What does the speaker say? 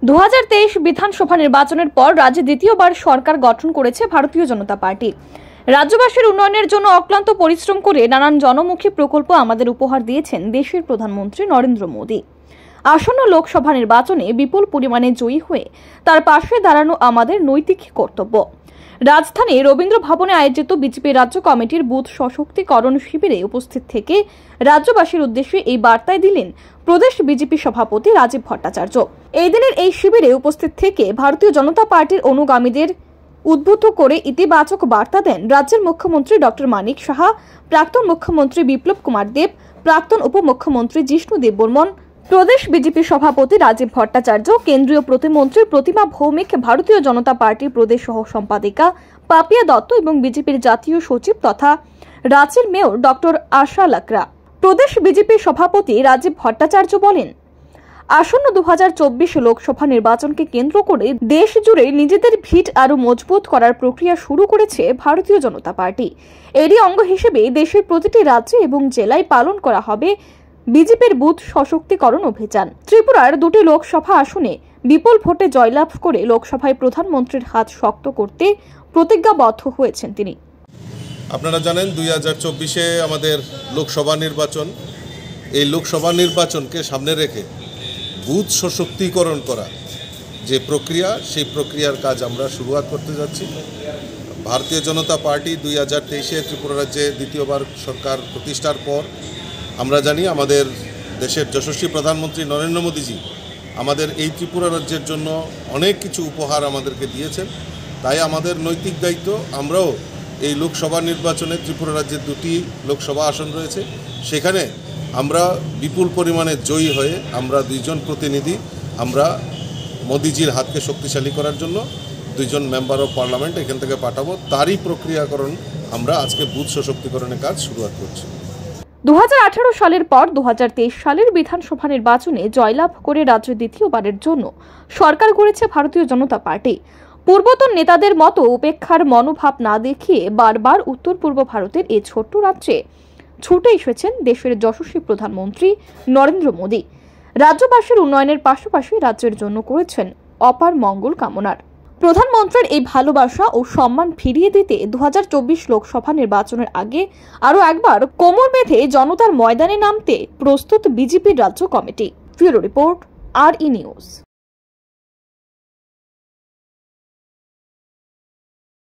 2023 বিধানসভা নির্বাচনের পর রাজ্যে দ্বিতীয়বার সরকার গঠন করেছে ভারতীয় জনতা পার্টি। রাজ্যবাসীর উন্নয়নের জন্য অক্লান্ত পরিশ্রম করে নানান জনমুখী প্রকল্প আমাদের উপহার দিয়েছেন দেশের প্রধানমন্ত্রী নরেন্দ্র মোদী। আসন্ন লোকসভা নির্বাচনে বিপুল পরিমাণে জয়ী হয়ে তার পাশে দাঁড়ানো আমাদের নৈতিক কর্তব্য। রাজধানী রবীন্দ্র ভবনে আয়োজিত বিজেপি রাজ্য কমিটির বুথ সশক্তিকরণ শিবিরে উপস্থিত থেকে রাজ্যবাসীর উদ্দেশ্যে এই বার্তায় দিলেন প্রদেশ বিজেপি সভাপতি রাজীব ভট্টাচার্য। এই দিনের এই শিবিরে উপস্থিত থেকে ভারতীয় জনতা পার্টির অনুগামীদের উদ্বুদ্ধ করে ইতিবাচক বার্তা দেন রাজ্যের মুখ্যমন্ত্রী ডক্টর মানিক সাহা, প্রাক্তন মুখ্যমন্ত্রী বিপ্লব কুমার দেব, প্রাক্তন উপমুখ্যমন্ত্রী জিষ্ণু দেববর্মন, প্রদেশ বিজেপি সভাপতি রাজীব ভট্টাচার্য, কেন্দ্রীয় প্রতিমন্ত্রী প্রতিমা ভৌমিক, ভারতীয় জনতা পার্টির প্রদেশ সহ সম্পাদিকা পাপিয়া দত্ত এবং বিজেপির জাতীয় সচিব তথা রাঁচির মেয়র ডক্টর আশা লাকরা। প্রদেশ বিজেপি সভাপতি রাজীব ভট্টাচার্য বলেন, আসন্ন 2024 লোকসভা নির্বাচনকে কেন্দ্র করে দেশ জুড়ে নিজেদের ভিত আরো মজবুত করার প্রক্রিয়া শুরু করেছে ভারতীয় জনতা পার্টি। এরই অঙ্গ হিসেবে দেশের প্রতিটি রাজ্যে এবং জেলায় পালন করা হবে বিজেপির বুথ সশক্তিকরণ অভিযান। ত্রিপুরার দুটি লোকসভা আসনে বিপুল ভোটে জয়লাভ করে লোকসভায় প্রধানমন্ত্রীর হাত শক্ত করতে প্রতিজ্ঞাবদ্ধ হয়েছেন তিনি। আপনারা জানেন 2024-এ আমাদের লোকসভা নির্বাচন। এই লোকসভা নির্বাচনকে সামনে রেখে বুথ সশক্তিকরণ করা যে প্রক্রিয়া, সেই প্রক্রিয়ার কাজ আমরা শুরুয়াত করতে যাচ্ছি। ভারতীয় জনতা পার্টি 2023-এ ত্রিপুরা রাজ্যে দ্বিতীয়বার সরকার প্রতিষ্ঠার পর আমরা জানি আমাদের দেশের যশস্বী প্রধানমন্ত্রী নরেন্দ্র মোদীজি আমাদের এই ত্রিপুরা রাজ্যের জন্য অনেক কিছু উপহার আমাদেরকে দিয়েছেন। তাই আমাদের নৈতিক দায়িত্ব, আমরাও এই লোকসভা নির্বাচনে ত্রিপুরা রাজ্যের দুটি লোকসভা আসন রয়েছে, সেখানে আমরা বিপুল পরিমাণে জয়ী হয়ে আমরা দুইজন প্রতিনিধি আমরা মোদিজির হাতকে শক্তিশালী করার জন্য দুইজন মেম্বার অফ পার্লামেন্ট এখান থেকে পাঠাবো। তারই প্রক্রিয়াকরণ আমরা আজকে বুথ সশক্তিকরণের কাজ শুরুয়াত করছি। 2018 সালের পর 2023 সালের বিধানসভা নির্বাচনে জয়লাভ করে রাজ্যে দ্বিতীয়বারের জন্য সরকার গড়েছে ভারতীয় জনতা পার্টি। পূর্বতন নেতাদের মতো উপেক্ষার মনোভাব না দেখিয়ে বারবার উত্তর পূর্ব ভারতের এই ছোট্ট রাজ্যে ছুটে এসেছেন দেশের যশস্বী প্রধানমন্ত্রী নরেন্দ্র মোদী। রাজ্যবাসীর উন্নয়নের পাশাপাশি রাজ্যের জন্য করেছেন অপার মঙ্গল কামনার। প্রধানমন্ত্রীর এই ভালোবাসা ও সম্মান ফিরিয়ে দিতে 2024 লোকসভা নির্বাচনের আগে আরও একবার কোমর বেঁধে জনতার ময়দানে নামতে প্রস্তুত বিজেপির রাজ্য কমিটি। Bureau report, RE news.